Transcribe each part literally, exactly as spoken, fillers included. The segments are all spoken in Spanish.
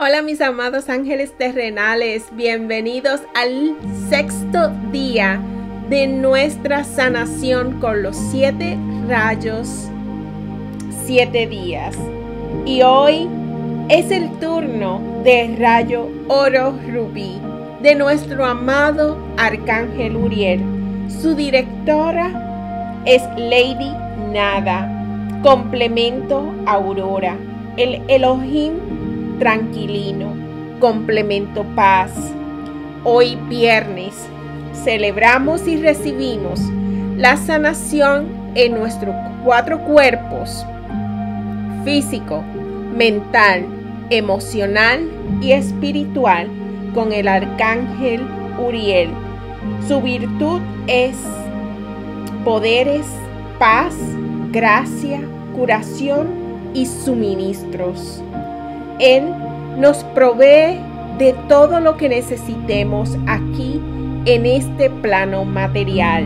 Hola mis amados ángeles terrenales, bienvenidos al sexto día de nuestra sanación con los siete rayos, siete días. Y hoy es el turno de rayo oro rubí de nuestro amado arcángel Uriel. Su directora es Lady Nada, complemento Aurora, el Elohim tranquilino, complemento paz. Hoy viernes celebramos y recibimos la sanación en nuestros cuatro cuerpos: físico, mental, emocional y espiritual, con el arcángel Uriel. Su virtud es poderes, paz, gracia, curación y suministros. Él nos provee de todo lo que necesitemos aquí en este plano material.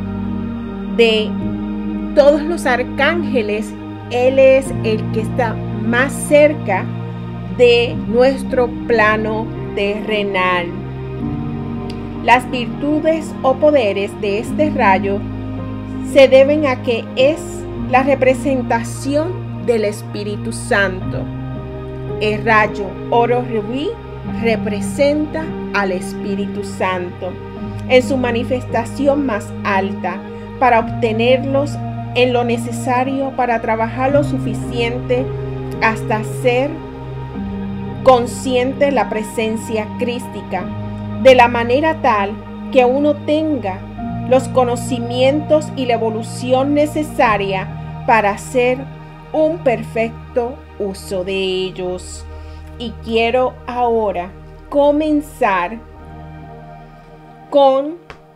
De todos los arcángeles, Él es el que está más cerca de nuestro plano terrenal. Las virtudes o poderes de este rayo se deben a que es la representación del Espíritu Santo. El rayo oro rubí representa al Espíritu Santo en su manifestación más alta, para obtenerlos en lo necesario para trabajar lo suficiente hasta ser consciente de la presencia crística, de la manera tal que uno tenga los conocimientos y la evolución necesaria para hacer un perfecto uso de ellos. Y quiero ahora comenzar con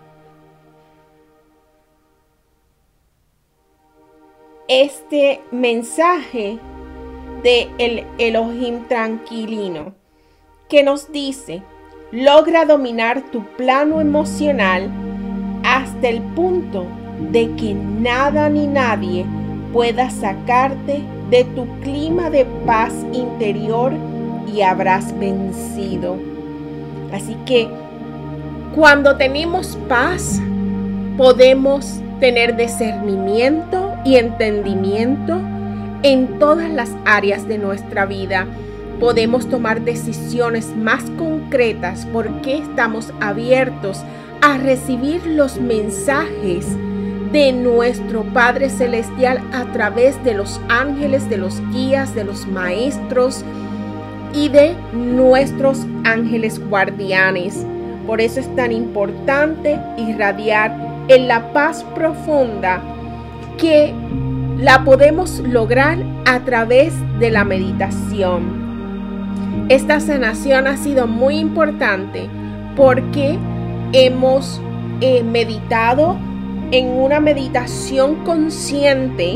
este mensaje de el Elohim tranquilino, que nos dice: logra dominar tu plano emocional hasta el punto de que nada ni nadie pueda sacarte de tu clima de paz interior y habrás vencido. Así que cuando tenemos paz, podemos tener discernimiento y entendimiento en todas las áreas de nuestra vida. Podemos tomar decisiones más concretas porque estamos abiertos a recibir los mensajes de nuestro Padre Celestial a través de los ángeles, de los guías, de los maestros y de nuestros ángeles guardianes. Por eso es tan importante irradiar en la paz profunda, que la podemos lograr a través de la meditación. Esta sanación ha sido muy importante porque hemos eh, meditado en una meditación consciente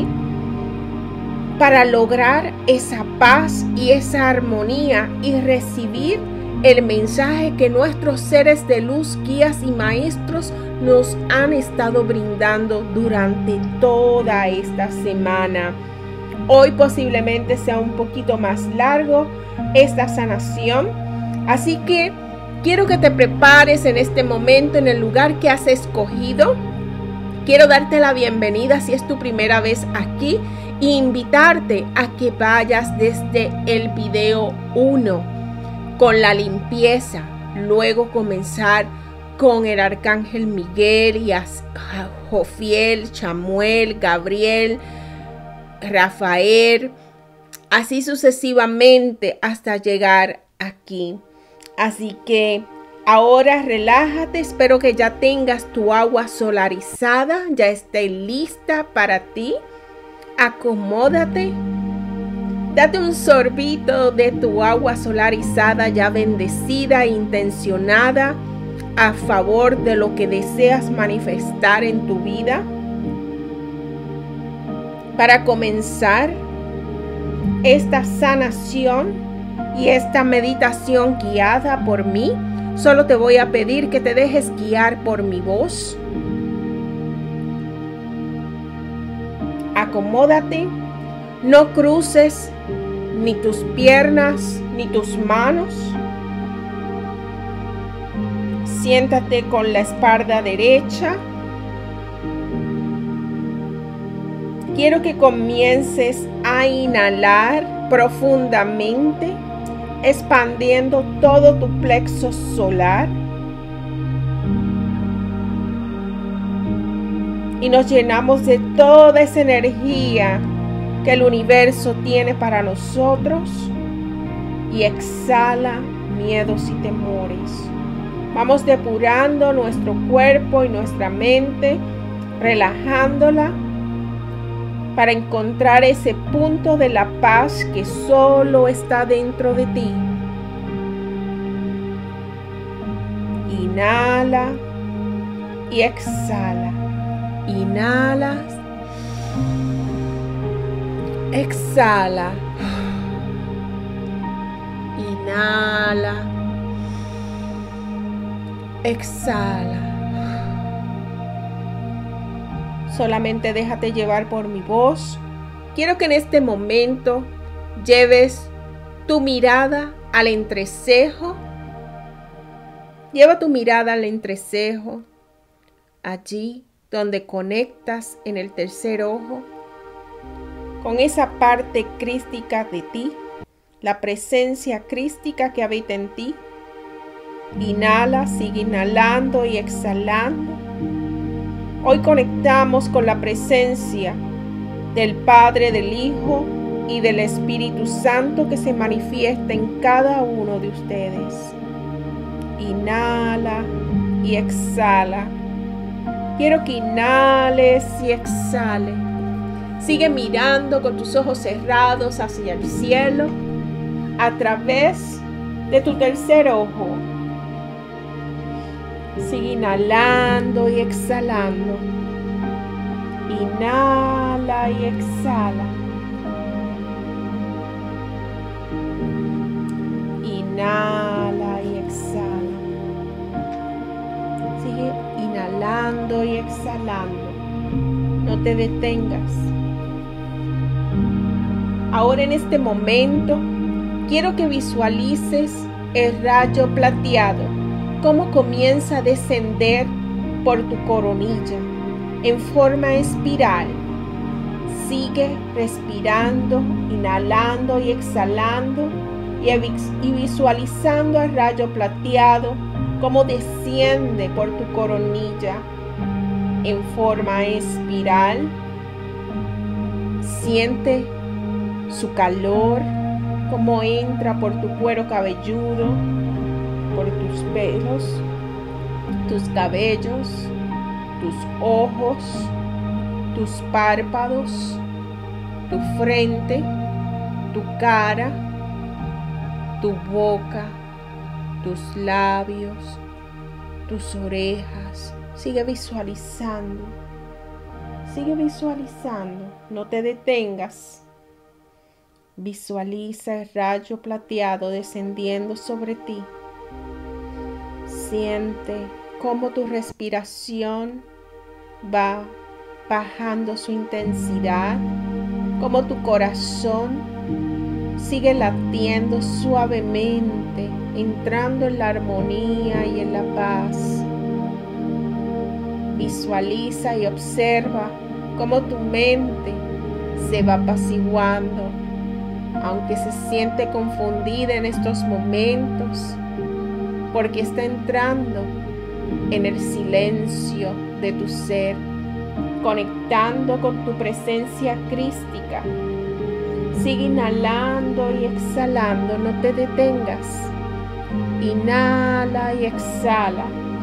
para lograr esa paz y esa armonía y recibir el mensaje que nuestros seres de luz, guías y maestros nos han estado brindando durante toda esta semana. Hoy posiblemente sea un poquito más largo esta sanación, así que quiero que te prepares en este momento en el lugar que has escogido. Quiero darte la bienvenida si es tu primera vez aquí e invitarte a que vayas desde el video uno con la limpieza, luego comenzar con el arcángel Miguel y a Jofiel, Chamuel, Gabriel, Rafael, así sucesivamente hasta llegar aquí. Así que ahora relájate, espero que ya tengas tu agua solarizada, ya esté lista para ti. Acomódate, date un sorbito de tu agua solarizada ya bendecida e intencionada a favor de lo que deseas manifestar en tu vida. Para comenzar esta sanación y esta meditación guiada por mí, solo te voy a pedir que te dejes guiar por mi voz. Acomódate, no cruces ni tus piernas ni tus manos. Siéntate con la espalda derecha. Quiero que comiences a inhalar profundamente, expandiendo todo tu plexo solar. Y nos llenamos de toda esa energía que el universo tiene para nosotros. Y exhala miedos y temores. Vamos depurando nuestro cuerpo y nuestra mente, relajándola para encontrar ese punto de la paz que solo está dentro de ti. Inhala y exhala. Inhala. Exhala. Inhala. Exhala. Solamente déjate llevar por mi voz. Quiero que en este momento lleves tu mirada al entrecejo. Lleva tu mirada al entrecejo, allí donde conectas en el tercer ojo con esa parte crística de ti, la presencia crística que habita en ti. Inhala, sigue inhalando y exhalando. Hoy conectamos con la presencia del Padre, del Hijo y del Espíritu Santo que se manifiesta en cada uno de ustedes. Inhala y exhala. Quiero que inhales y exhales. Sigue mirando con tus ojos cerrados hacia el cielo a través de tu tercer ojo. Sigue inhalando y exhalando. Inhala y exhala. Inhala y exhala. Sigue inhalando y exhalando. No te detengas. Ahora en este momento quiero que visualices el rayo plateado, cómo comienza a descender por tu coronilla en forma espiral. Sigue respirando, inhalando y exhalando y visualizando el rayo plateado cómo desciende por tu coronilla en forma espiral. Siente su calor, cómo entra por tu cuero cabelludo, por tus pelos, tus cabellos, tus ojos, tus párpados, tu frente, tu cara, tu boca, tus labios, tus orejas. Sigue visualizando, sigue visualizando, no te detengas. Visualiza el rayo plateado descendiendo sobre ti. Siente cómo tu respiración va bajando su intensidad, cómo tu corazón sigue latiendo suavemente, entrando en la armonía y en la paz. Visualiza y observa cómo tu mente se va apaciguando, aunque se siente confundida en estos momentos, porque está entrando en el silencio de tu ser, conectando con tu presencia crística. Sigue inhalando y exhalando, no te detengas. Inhala y exhala.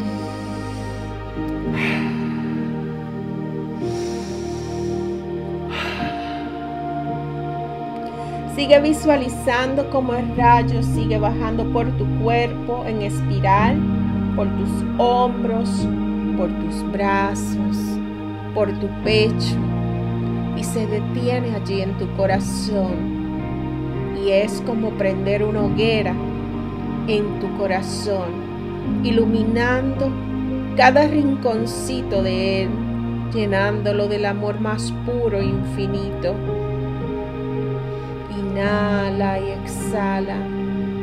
Sigue visualizando cómo el rayo sigue bajando por tu cuerpo en espiral, por tus hombros, por tus brazos, por tu pecho, y se detiene allí en tu corazón. Y es como prender una hoguera en tu corazón, iluminando cada rinconcito de él, llenándolo del amor más puro e infinito. Inhala y exhala.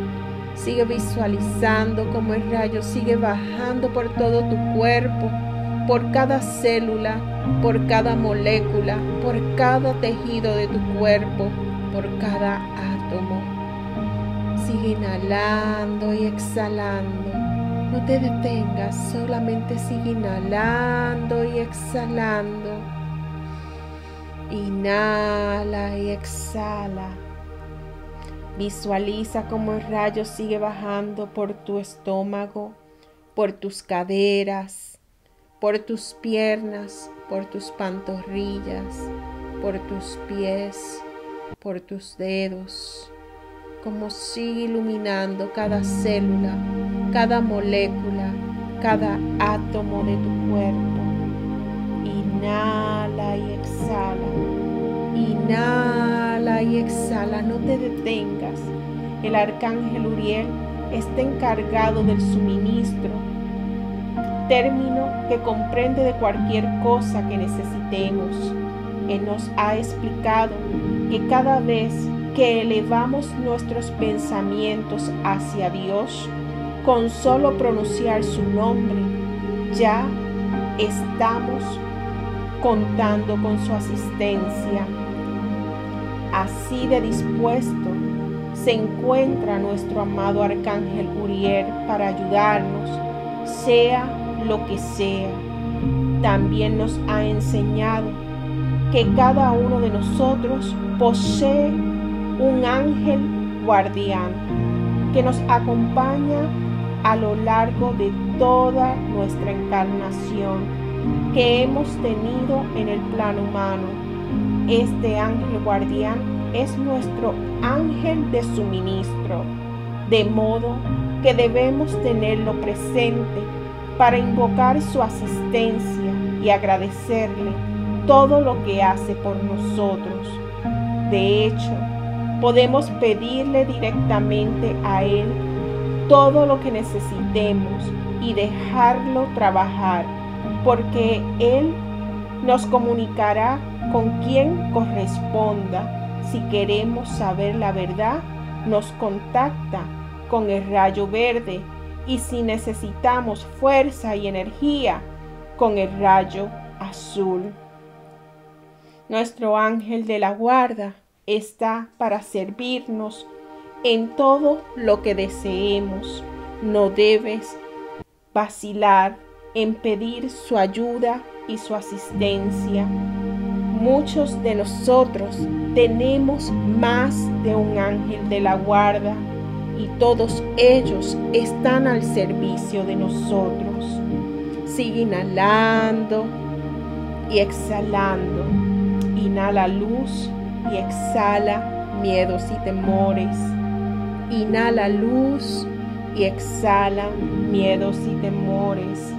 Sigue visualizando cómo el rayo sigue bajando por todo tu cuerpo, por cada célula, por cada molécula, por cada tejido de tu cuerpo, por cada átomo. Sigue inhalando y exhalando. No te detengas, solamente sigue inhalando y exhalando. Inhala y exhala. Visualiza cómo el rayo sigue bajando por tu estómago, por tus caderas, por tus piernas, por tus pantorrillas, por tus pies, por tus dedos. Cómo sigue iluminando cada célula, cada molécula, cada átomo de tu cuerpo. Inhala y exhala. Inhala y exhala, no te detengas. El arcángel Uriel está encargado del suministro, término que comprende de cualquier cosa que necesitemos. Él nos ha explicado que cada vez que elevamos nuestros pensamientos hacia Dios, con solo pronunciar su nombre, ya estamos contando con su asistencia. Así de dispuesto se encuentra nuestro amado arcángel Uriel para ayudarnos, sea lo que sea. También nos ha enseñado que cada uno de nosotros posee un ángel guardián que nos acompaña a lo largo de toda nuestra encarnación que hemos tenido en el plano humano. Este ángel guardián es nuestro ángel de suministro, de modo que debemos tenerlo presente para invocar su asistencia y agradecerle todo lo que hace por nosotros. De hecho, podemos pedirle directamente a Él todo lo que necesitemos y dejarlo trabajar, porque Él nos comunicará con quien corresponda. Si queremos saber la verdad, nos contacta con el rayo verde, y si necesitamos fuerza y energía, con el rayo azul. Nuestro ángel de la guarda está para servirnos en todo lo que deseemos. No debes vacilar en pedir su ayuda y su asistencia. Muchos de nosotros tenemos más de un ángel de la guarda y todos ellos están al servicio de nosotros. Sigue inhalando y exhalando. Inhala luz y exhala miedos y temores. Inhala luz y exhala miedos y temores.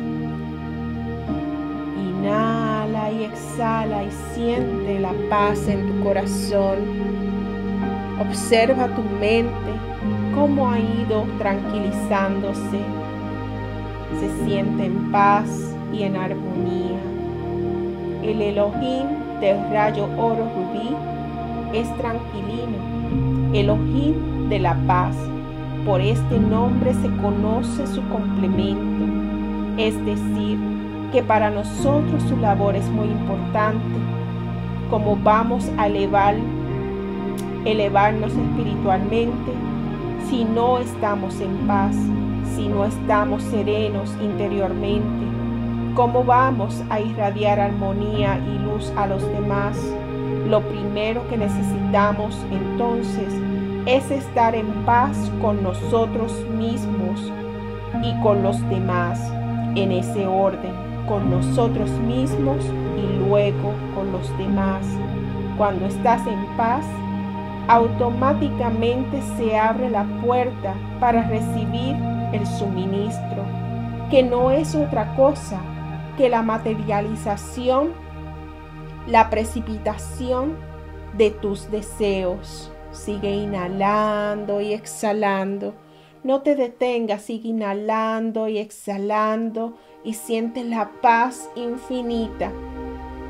Inhala y exhala y siente la paz en tu corazón. Observa tu mente, cómo ha ido tranquilizándose. Se siente en paz y en armonía. El Elohim del rayo oro rubí es tranquilino, Elohim de la paz. Por este nombre se conoce su complemento, es decir, que para nosotros su labor es muy importante. Como vamos a elevar, elevarnos espiritualmente si no estamos en paz, si no estamos serenos interiormente? ¿Cómo vamos a irradiar armonía y luz a los demás? Lo primero que necesitamos entonces es estar en paz con nosotros mismos y con los demás, en ese orden, con nosotros mismos y luego con los demás. Cuando estás en paz, automáticamente se abre la puerta para recibir el suministro, que no es otra cosa que la materialización, la precipitación de tus deseos. Sigue inhalando y exhalando. No te detengas, sigue inhalando y exhalando y siente la paz infinita.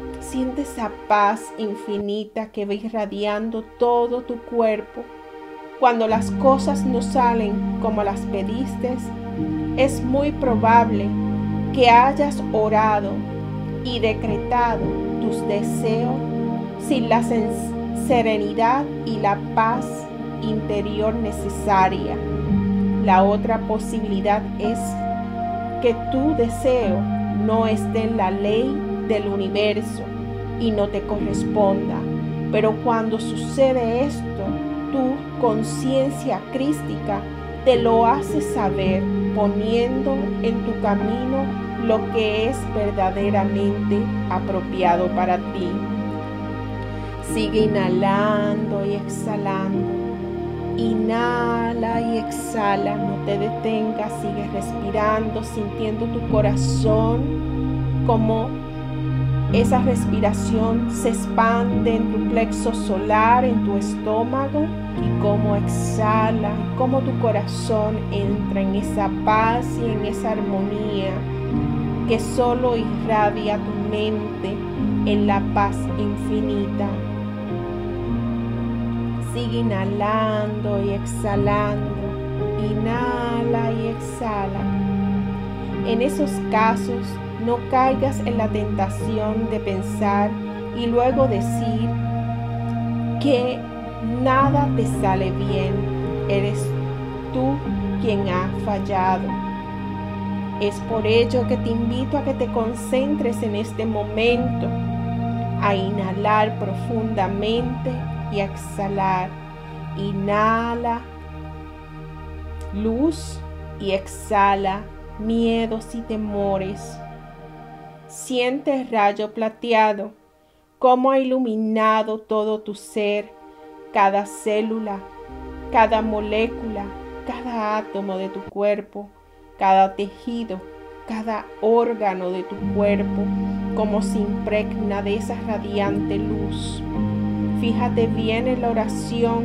Siente esa paz infinita que va irradiando todo tu cuerpo, cuando las cosas no salen como las pediste, es muy probable que hayas orado y decretado tus deseos sin la serenidad y la paz interior necesaria. La otra posibilidad es que tu deseo no esté en la ley del universo y no te corresponda. Pero cuando sucede esto, tu conciencia crística te lo hace saber, poniendo en tu camino lo que es verdaderamente apropiado para ti. Sigue inhalando y exhalando. Inhala y exhala, no te detengas, sigue respirando, sintiendo tu corazón como esa respiración se expande en tu plexo solar, en tu estómago, y como exhala, como tu corazón entra en esa paz y en esa armonía que solo irradia tu mente en la paz infinita. Sigue inhalando y exhalando, inhala y exhala. En esos casos, no caigas en la tentación de pensar y luego decir que nada te sale bien. Eres tú quien ha fallado. Es por ello que te invito a que te concentres en este momento, a inhalar profundamente y a exhalar. Inhala luz y exhala miedos y temores. Siente el rayo plateado, cómo ha iluminado todo tu ser, cada célula, cada molécula, cada átomo de tu cuerpo, cada tejido, cada órgano de tu cuerpo, como se impregna de esa radiante luz. Fíjate bien en la oración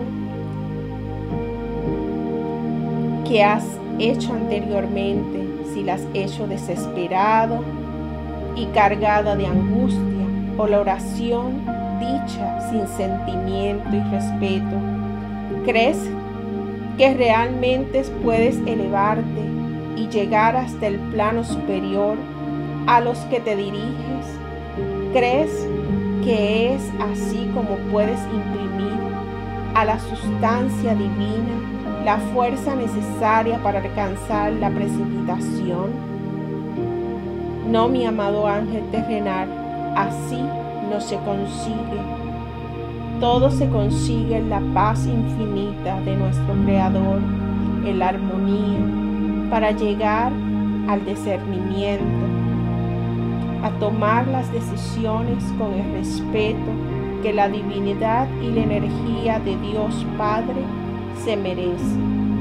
que has hecho anteriormente, si la has hecho desesperado y cargada de angustia, o la oración dicha sin sentimiento y respeto. ¿Crees que realmente puedes elevarte y llegar hasta el plano superior a los que te diriges? ¿Crees que es así como puedes imprimir a la sustancia divina la fuerza necesaria para alcanzar la precipitación? No, mi amado ángel terrenal, así no se consigue. Todo se consigue en la paz infinita de nuestro Creador, en la armonía, para llegar al discernimiento, a tomar las decisiones con el respeto que la divinidad y la energía de Dios Padre se merece.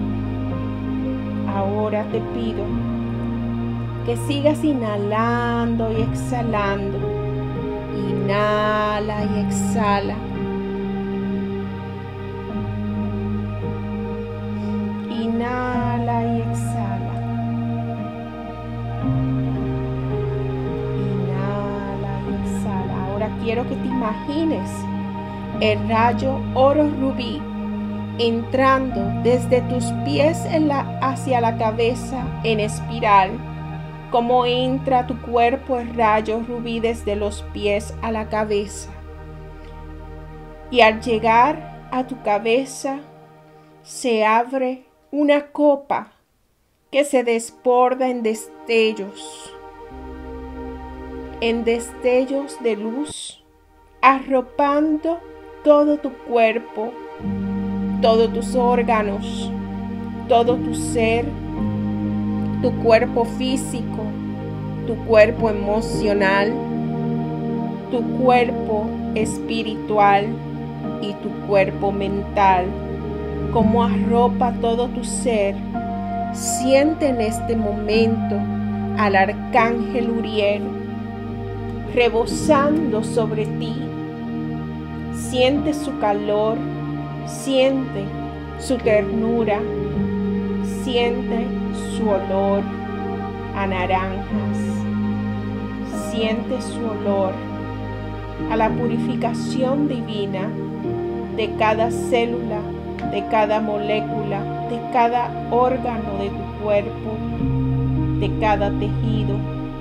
Ahora te pido que sigas inhalando y exhalando. Inhala y exhala. Inhala y exhala. Inhala y exhala. Ahora quiero que te imagines el rayo oro rubí entrando desde tus pies en la, hacia la cabeza en espiral, como entra tu cuerpo el rayo rubí desde los pies a la cabeza. Y al llegar a tu cabeza se abre una copa que se desborda en destellos, en destellos de luz, arropando todo tu cuerpo, todos tus órganos, todo tu ser, tu cuerpo físico, tu cuerpo emocional, tu cuerpo espiritual y tu cuerpo mental, como arropa todo tu ser. Siente en este momento al arcángel Uriel rebosando sobre ti. Siente su calor, siente su ternura, siente su olor a naranjas, siente su olor a la purificación divina de cada célula, de cada molécula, de cada órgano de tu cuerpo, de cada tejido.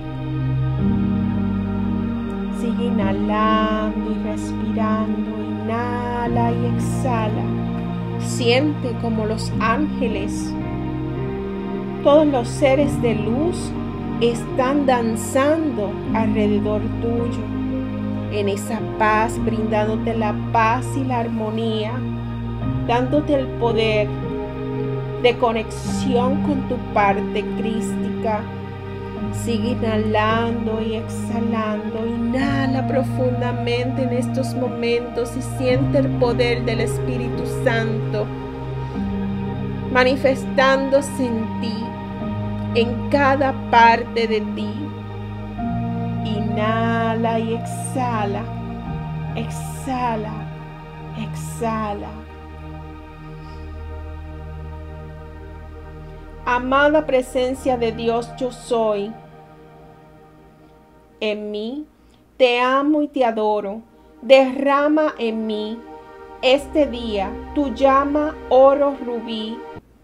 Sigue inhalando y respirando. Inhala y exhala. Siente como los ángeles, todos los seres de luz están danzando alrededor tuyo, en esa paz, brindándote la paz y la armonía, dándote el poder de conexión con tu parte crística. Sigue inhalando y exhalando. Inhala profundamente en estos momentos y siente el poder del Espíritu Santo manifestándose en ti, en cada parte de ti. Inhala y exhala, exhala, exhala. Amada presencia de Dios, yo soy. En mí, te amo y te adoro. Derrama en mí este día tu llama oro rubí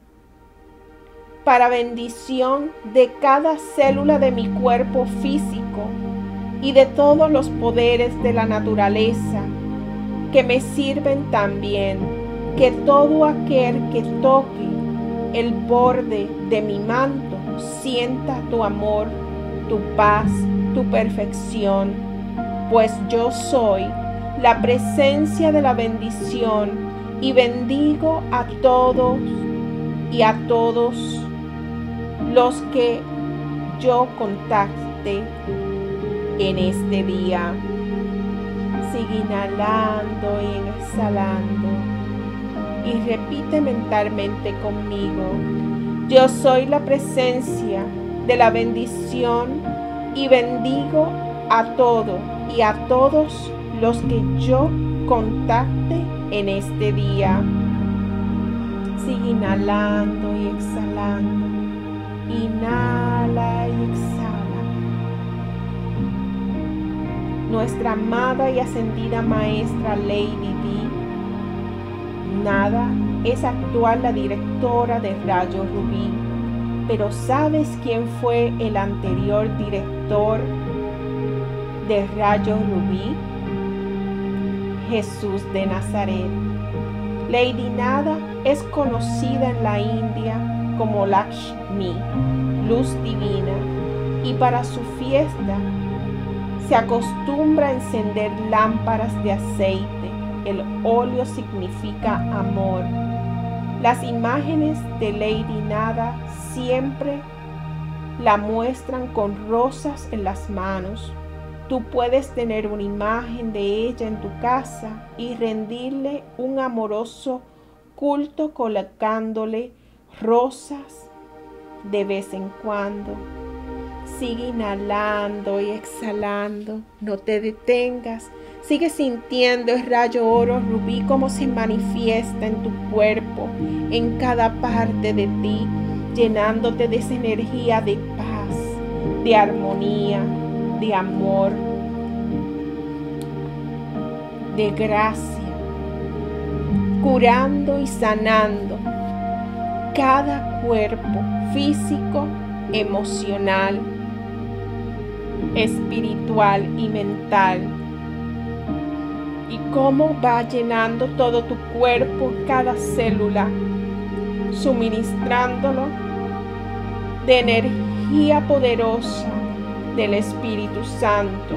para bendición de cada célula de mi cuerpo físico y de todos los poderes de la naturaleza que me sirven también. Que todo aquel que toque el borde de mi manto sienta tu amor, tu paz, tu perfección, pues yo soy la presencia de la bendición y bendigo a todos y a todos los que yo contacte en este día. Sigue inhalando y exhalando y repite mentalmente conmigo: yo soy la presencia de la bendición y bendigo a todo y a todos los que yo contacte en este día. Sigue inhalando y exhalando. Inhala y exhala. Nuestra amada y ascendida maestra Lady Di Nada es actual la directora de Rayo Rubí. Pero ¿sabes quién fue el anterior director de Rayo Rubí? Jesús de Nazaret. Lady Nada es conocida en la India como Lakshmi, luz divina, y para su fiesta se acostumbra a encender lámparas de aceite. El óleo significa amor. Las imágenes de Lady Nada siempre la muestran con rosas en las manos. Tú puedes tener una imagen de ella en tu casa y rendirle un amoroso culto colocándole rosas de vez en cuando. Sigue inhalando y exhalando. No te detengas. Sigue sintiendo el rayo oro rubí como se manifiesta en tu cuerpo, en cada parte de ti, llenándote de esa energía de paz, de armonía, de amor, de gracia, curando y sanando cada cuerpo físico, emocional, espiritual y mental. Y cómo va llenando todo tu cuerpo, cada célula, suministrándolo de energía poderosa del Espíritu Santo.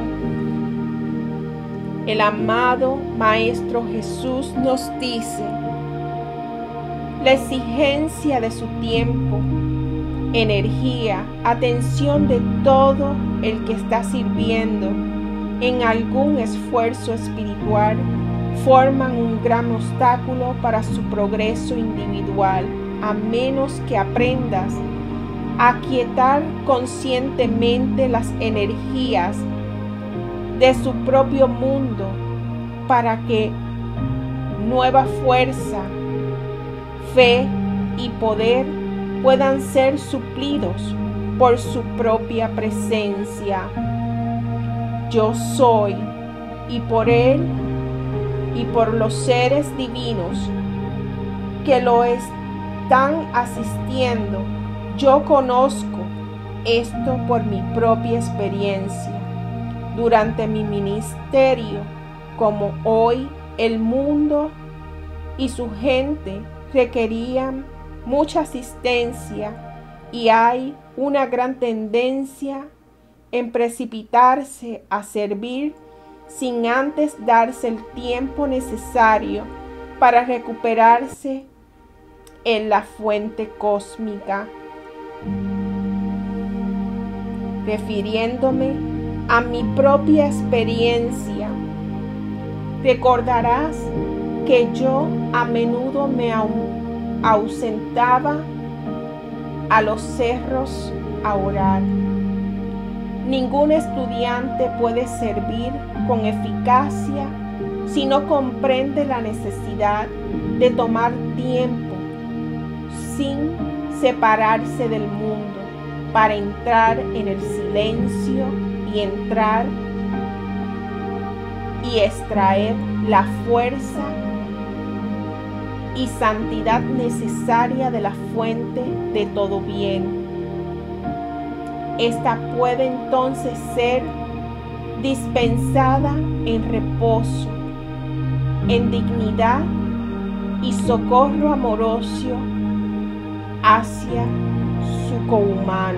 El amado Maestro Jesús nos dice: la exigencia de su tiempo, energía, atención de todo el que está sirviendo en algún esfuerzo espiritual forman un gran obstáculo para su progreso individual, a menos que aprendas a aquietar conscientemente las energías de su propio mundo para que nueva fuerza, fe y poder puedan ser suplidos por su propia presencia. Yo soy, y por Él y por los seres divinos que lo están asistiendo. Yo conozco esto por mi propia experiencia. Durante mi ministerio, como hoy, el mundo y su gente requerían mucha asistencia y hay una gran tendencia en precipitarse a servir sin antes darse el tiempo necesario para recuperarse en la fuente cósmica. Refiriéndome a mi propia experiencia, recordarás que yo a menudo me ausentaba a los cerros a orar. Ningún estudiante puede servir con eficacia si no comprende la necesidad de tomar tiempo sin separarse del mundo para entrar en el silencio y entrar y extraer la fuerza y santidad necesaria de la fuente de todo bien. Esta puede entonces ser dispensada en reposo, en dignidad y socorro amoroso hacia su cohumano.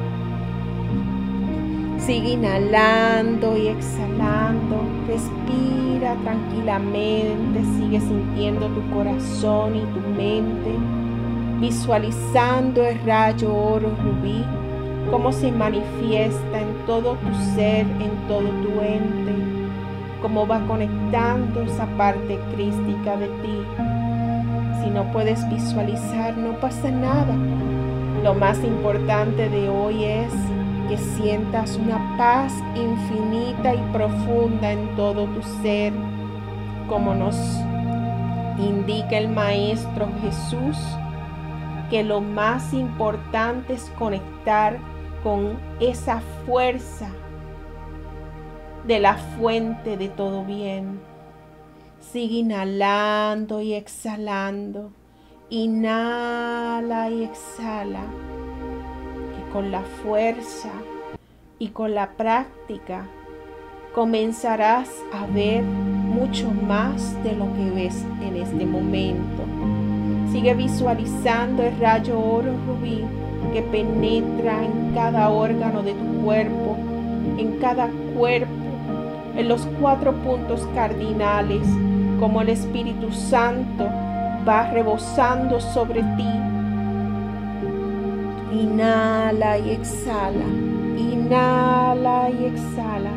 Sigue inhalando y exhalando, respira tranquilamente, sigue sintiendo tu corazón y tu mente, visualizando el rayo oro rubí, cómo se manifiesta en todo tu ser, en todo tu ente, cómo va conectando esa parte crística de ti. Si no puedes visualizar, no pasa nada. Lo más importante de hoy es que sientas una paz infinita y profunda en todo tu ser, como nos indica el Maestro Jesús, que lo más importante es conectar con esa fuerza de la fuente de todo bien. Sigue inhalando y exhalando. Inhala y exhala. Que con la fuerza y con la práctica comenzarás a ver mucho más de lo que ves en este momento. Sigue visualizando el rayo oro rubí que penetra en cada órgano de tu cuerpo, en cada cuerpo, en los cuatro puntos cardinales, como el Espíritu Santo va rebosando sobre ti. Inhala y exhala, inhala y exhala.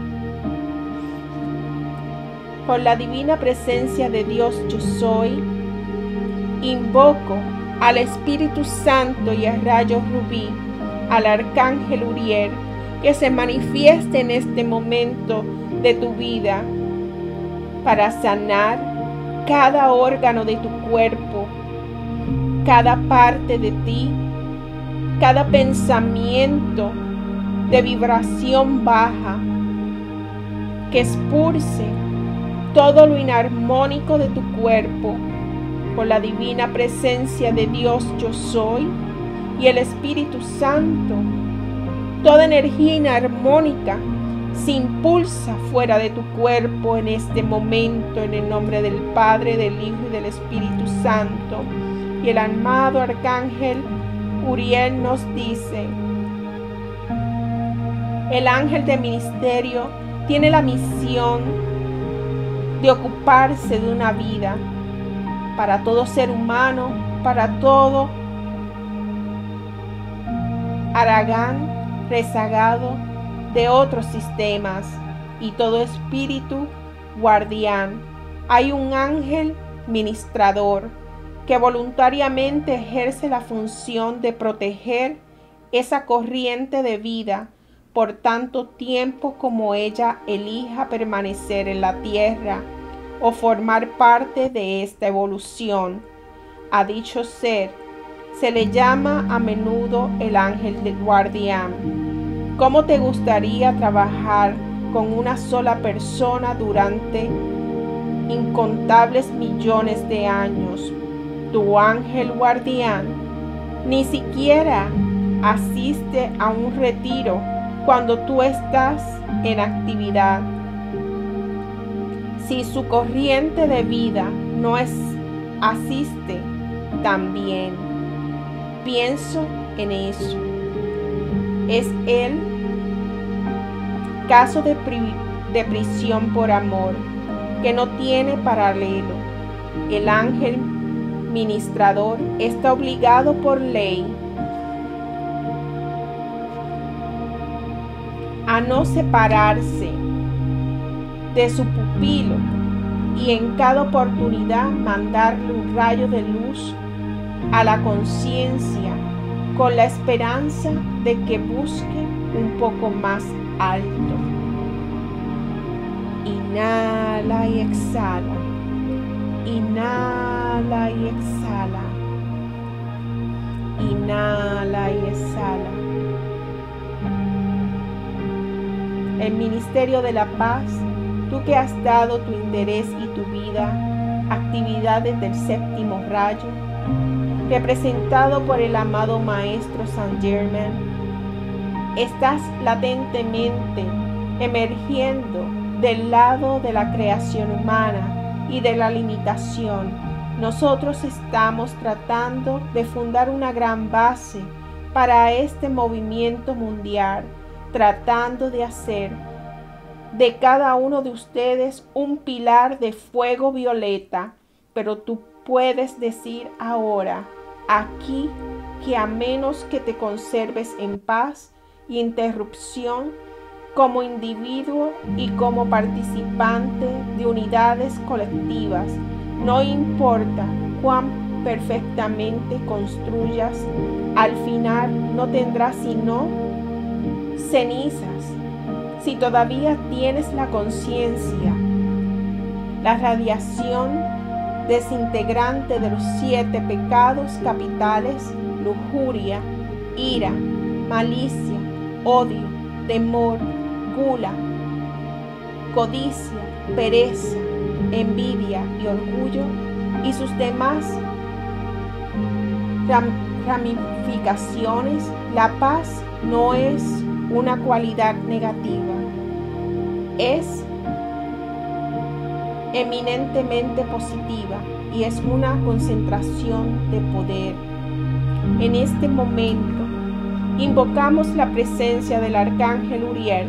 Con la divina presencia de Dios yo soy, invoco al Espíritu Santo y al rayo rubí, al Arcángel Uriel, que se manifieste en este momento de tu vida para sanar cada órgano de tu cuerpo, cada parte de ti, cada pensamiento de vibración baja, que expulse todo lo inarmónico de tu cuerpo. Con la divina presencia de Dios yo soy y el Espíritu Santo, toda energía inarmónica se impulsa fuera de tu cuerpo en este momento, en el nombre del Padre, del Hijo y del Espíritu Santo. Y el amado Arcángel Uriel nos dice: el ángel de ministerio tiene la misión de ocuparse de una vida para todo ser humano, para todo haragán rezagado de otros sistemas y todo espíritu guardián. Hay un ángel ministrador que voluntariamente ejerce la función de proteger esa corriente de vida por tanto tiempo como ella elija permanecer en la tierra o formar parte de esta evolución. A dicho ser se le llama a menudo el ángel del guardián. ¿Cómo te gustaría trabajar con una sola persona durante incontables millones de años? tu ángel guardián, ni siquiera asiste a un retiro cuando tú estás en actividad. Si su corriente de vida no es, asiste también. Pienso en eso. Es el caso de, pri de prisión por amor, que no tiene paralelo. El ángel ministrador está obligado por ley a no separarse de su pupilo y en cada oportunidad mandarle un rayo de luz a la conciencia con la esperanza de que busque un poco más alto. Inhala y exhala. Inhala y exhala. Inhala y exhala. El Ministerio de la Paz, tú que has dado tu interés y tu vida, actividades del séptimo rayo, representado por el amado Maestro Saint Germain, estás latentemente emergiendo del lado de la creación humana y de la limitación. Nosotros estamos tratando de fundar una gran base para este movimiento mundial, tratando de hacer de cada uno de ustedes un pilar de fuego violeta, pero tú puedes decir ahora, aquí, que a menos que te conserves en paz y interrupción como individuo y como participante de unidades colectivas, no importa cuán perfectamente construyas, al final no tendrás sino cenizas. Si todavía tienes la conciencia, la radiación desintegrante de los siete pecados capitales, lujuria, ira, malicia, odio, temor, gula, codicia, pereza, envidia y orgullo, y sus demás ramificaciones, la paz no es una cualidad negativa, es eminentemente positiva y es una concentración de poder. En este momento invocamos la presencia del Arcángel Uriel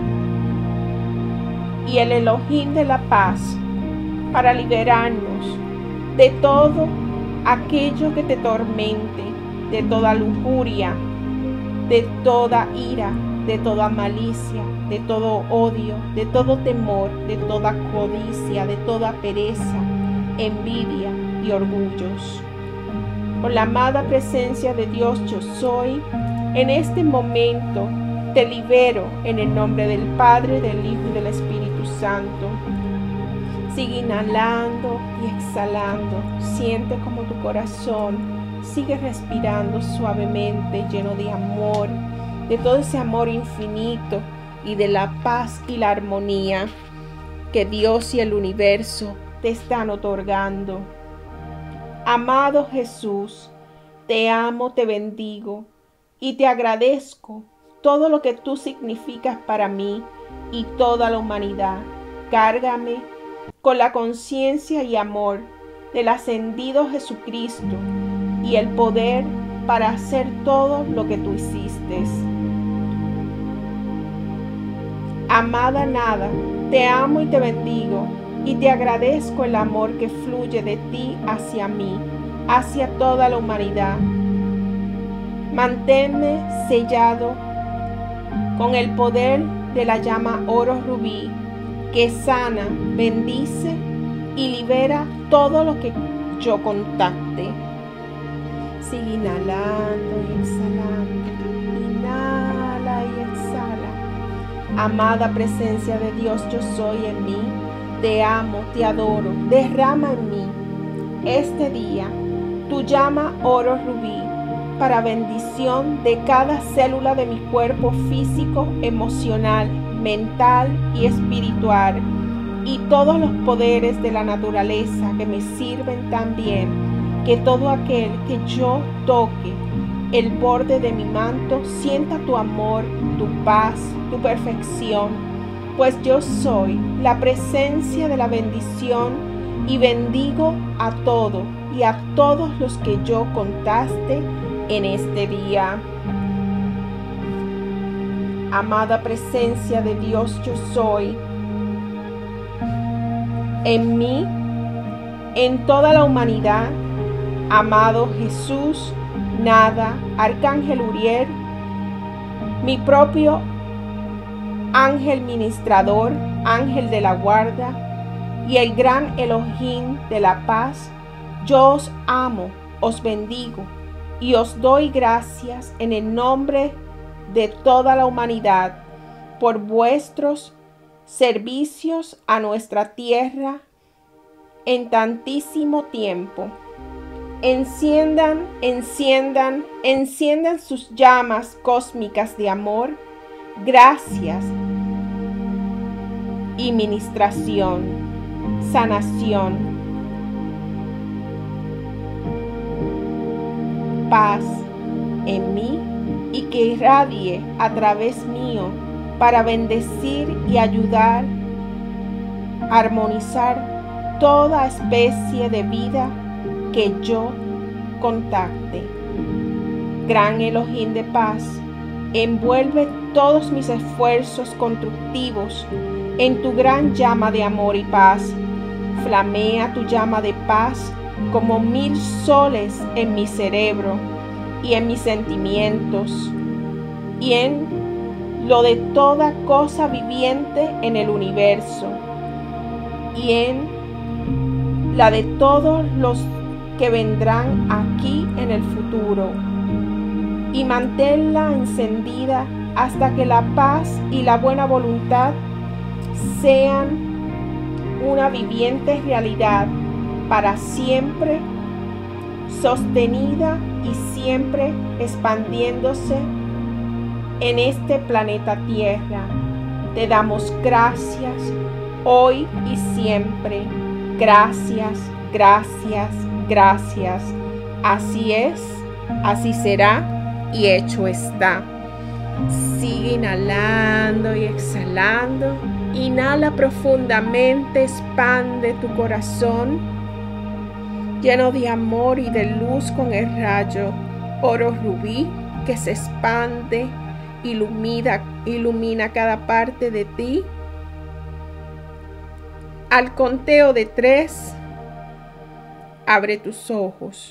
y el Elohim de la paz para liberarnos de todo aquello que te tormente, de toda lujuria, de toda ira, de toda malicia, de todo odio, de todo temor, de toda codicia, de toda pereza, envidia y orgullos. Por la amada presencia de Dios yo soy, en este momento te libero en el nombre del Padre, del Hijo y del Espíritu Santo. Sigue inhalando y exhalando. Siente como tu corazón sigue respirando suavemente, lleno de amor, de todo ese amor infinito y de la paz y la armonía que Dios y el universo te están otorgando. Amado Jesús, te amo, te bendigo y te agradezco todo lo que tú significas para mí y toda la humanidad. Cárgame con la conciencia y amor del ascendido Jesucristo y el poder para hacer todo lo que tú hiciste. Amada Nada, te amo y te bendigo y te agradezco el amor que fluye de ti hacia mí, hacia toda la humanidad. Manténme sellado con el poder de la llama oro rubí que sana, bendice y libera todo lo que yo contacte. Sigue inhalando y exhalando. Inhala y exhala. Amada presencia de Dios, yo soy en mí. Te amo, te adoro. Derrama en mí este día tu llama oro rubí para bendición de cada célula de mi cuerpo físico, emocional, mental y espiritual, y todos los poderes de la naturaleza que me sirven tan bien, que todo aquel que yo toque el borde de mi manto sienta tu amor, tu paz, tu perfección, pues yo soy la presencia de la bendición y bendigo a todo y a todos los que yo contaste en este día. Amada presencia de Dios, yo soy en mí, en toda la humanidad, amado Jesús, Nada, Arcángel Uriel, mi propio ángel ministrador, ángel de la guarda y el gran Elohim de la paz, yo os amo, os bendigo y os doy gracias en el nombre de toda la humanidad por vuestros servicios a nuestra tierra en tantísimo tiempo. Enciendan, enciendan, enciendan sus llamas cósmicas de amor, gracias y ministración, sanación, paz en mí y que irradie a través mío para bendecir y ayudar a armonizar toda especie de vida que yo contacte. Gran Elohim de paz, envuelve todos mis esfuerzos constructivos en tu gran llama de amor y paz. Flamea tu llama de paz como mil soles en mi cerebro y en mis sentimientos y en lo de toda cosa viviente en el universo y en la de todos los que vendrán aquí en el futuro, y manténla encendida hasta que la paz y la buena voluntad sean una viviente realidad para siempre, sostenida y siempre expandiéndose en este planeta Tierra. Te damos gracias hoy y siempre. Gracias, gracias, gracias. Así es, así será y hecho está. Sigue inhalando y exhalando. Inhala profundamente, expande tu corazón lleno de amor y de luz con el rayo oro rubí que se expande, ilumina, ilumina cada parte de ti. Al conteo de tres, abre tus ojos.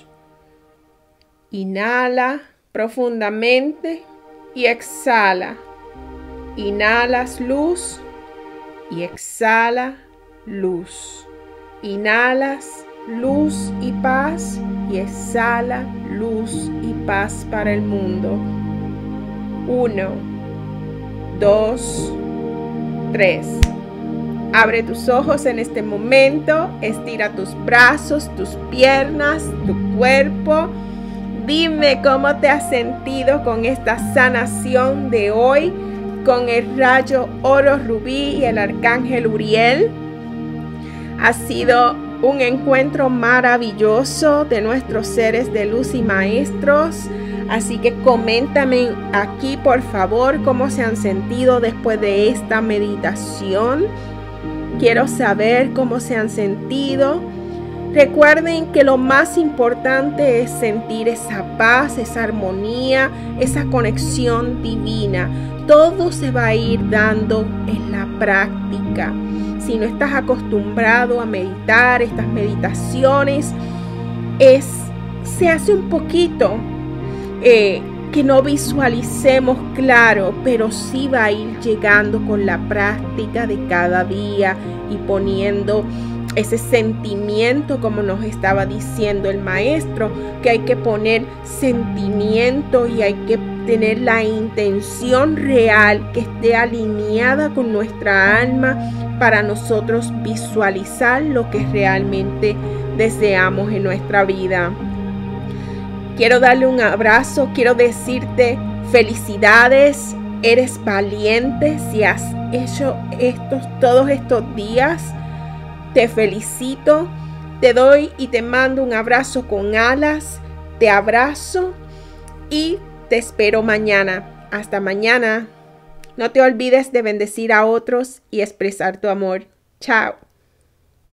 Inhala profundamente y exhala. Inhalas luz y exhala luz. Inhalas luz y paz y exhala luz y paz para el mundo. Uno, dos, tres. Abre tus ojos en este momento, estira tus brazos, tus piernas, tu cuerpo. Dime cómo te has sentido con esta sanación de hoy, con el rayo oro rubí y el arcángel Uriel. Ha sido un encuentro maravilloso de nuestros seres de luz y maestros. Así que coméntame aquí, por favor, cómo se han sentido después de esta meditación. Quiero saber cómo se han sentido. Recuerden que lo más importante es sentir esa paz, esa armonía, esa conexión divina. Todo se va a ir dando en la práctica. Si no estás acostumbrado a meditar, estas meditaciones, es, se hace un poquito eh, que no visualicemos claro, pero sí va a ir llegando con la práctica de cada día y poniendo ese sentimiento, como nos estaba diciendo el maestro, que hay que poner sentimiento y hay que tener la intención real que esté alineada con nuestra alma para nosotros visualizar lo que realmente deseamos en nuestra vida. Quiero darle un abrazo, quiero decirte felicidades, eres valiente si has hecho estos, todos estos días. Te felicito, Te doy y te mando un abrazo con alas. Te abrazo y te espero mañana. Hasta mañana. No te olvides de bendecir a otros y expresar tu amor. Chao.